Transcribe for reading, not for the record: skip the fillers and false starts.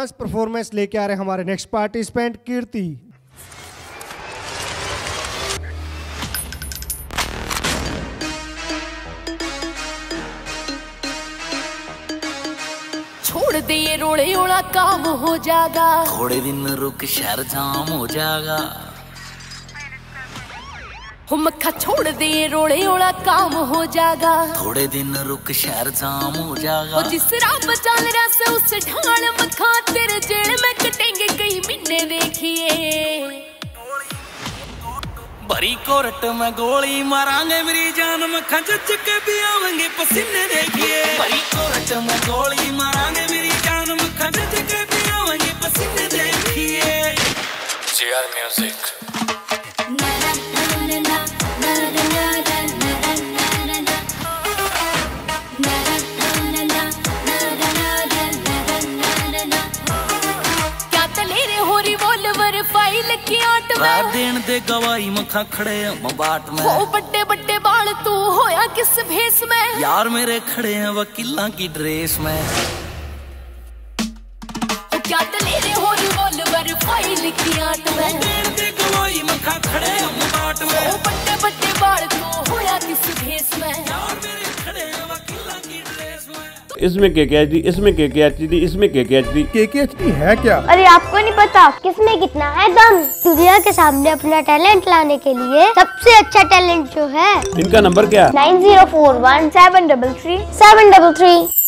Dance performance लेके आ रहे हैं हमारे नेक्स्ट पार्टिसिपेंट कीर्ति। छोड़ दे ये रोड़े ओड़ा काम हो जाएगा, थोड़े दिन रुक शहर जाम हो जाएगा। हो मक्खा छोड़ दे ये रोड़े ओड़ा काम हो जाएगा, थोड़े दिन रुक शहर जाम हो जाएगा। जिस राह बचाल रहा से उस ढाल मक्खा तेरे जेल में कटेंगे कई महीने देखिए। भरी कोर्ट में गोली मारांगे मेरी जान, मक्खा जच के भी आवेंगे पसीने देखिए। भरी कोर्ट में गोली मारांगे मेरी जान, मक्खा जच के भी आवेंगे पसीने देखिए। GR music. फाइल की आट में देन दे गवाही मखा खड़े हम बाट में। हो बट्टे बट्टे बाल तू होया किस भेस में, यार मेरे खड़े हैं वकीला की ड्रेस में। हो क्या तले रे हो रिवॉल्वर फाइल की आट में। देन दे गवाही मखा खड़े हम बाट में। हो बट्टे बट्टे बाल तू होया किस भेस में, यार मेरे खड़े हैं वकीला की ड्रेस में। इसमें KKHD, इसमें KKHD, इसमें KKHD। KKHD है क्या? अरे आपको नहीं पता किसमें कितना है दम। दुनिया के सामने अपना टैलेंट लाने के लिए सबसे अच्छा टैलेंट जो है। इनका नंबर क्या? 9041 733 733।